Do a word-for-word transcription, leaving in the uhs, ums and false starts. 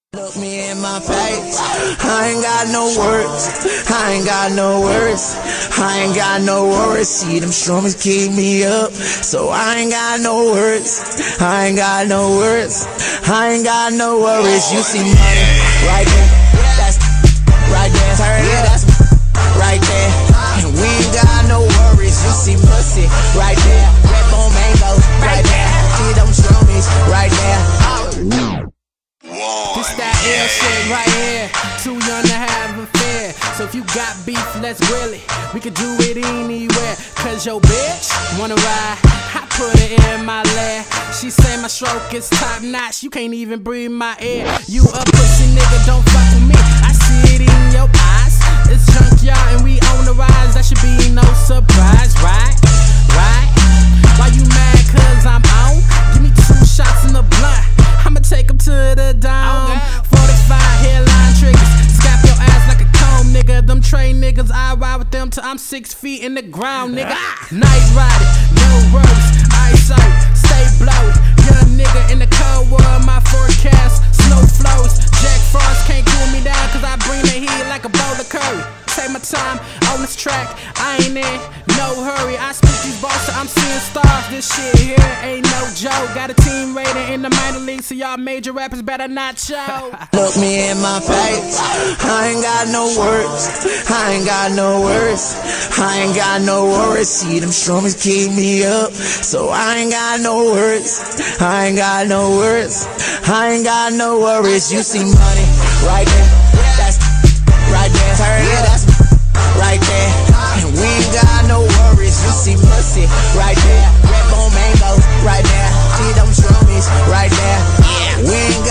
Look me in my face, I ain't got no words, I ain't got no words, I ain't got no worries. See them strummers keep me up, so I ain't got no words, I ain't got no words, I ain't got no worries. You see money right there, that's right there, yeah, that's right there, and we ain't got no worries. You see pussy right there, red bone mangoes right there, see them strummies right there. This that ill shit right here, too young to have a fear. So if you got beef, let's grill it. We could do it anywhere. Cause your bitch wanna ride, I put it in my lair. She say my stroke is top notch, you can't even breathe my air. You a pussy nigga, don't fuck with me, I see it in your eyes. It's junkyard and we on the rise, that should be no surprise, right? Right? Why you mad cause I'm on? Give me two shots in the blunt, I'ma take them to the dome. forty-five hairline triggers, scap your ass like a comb, nigga. Them train niggas, I ride with them till I'm six feet in the ground, nigga. Night riding, no worries, ice out, stay blowed. Young nigga in the cold world, my forecast, snow flows. Jack Frost can't cool me down cause I bring the heat like a bowl of curry. Take my time on this track, I ain't in no hurry. I spit these bars so I'm seeing stars. This shit here ain't no joke. Got a team rating in the minor league, so y'all major rappers better not show. Look me in my face, I ain't got no words, I ain't got no words, I ain't got no worries. See them strummers keep me up, so I ain't got no words, I ain't got no words, I ain't got no worries. You see money right there, that's right there, yeah, that's right there, and we ain't got no worries. You see pussy right there, red bone mangoes right there, see them strummies right there, we ain't got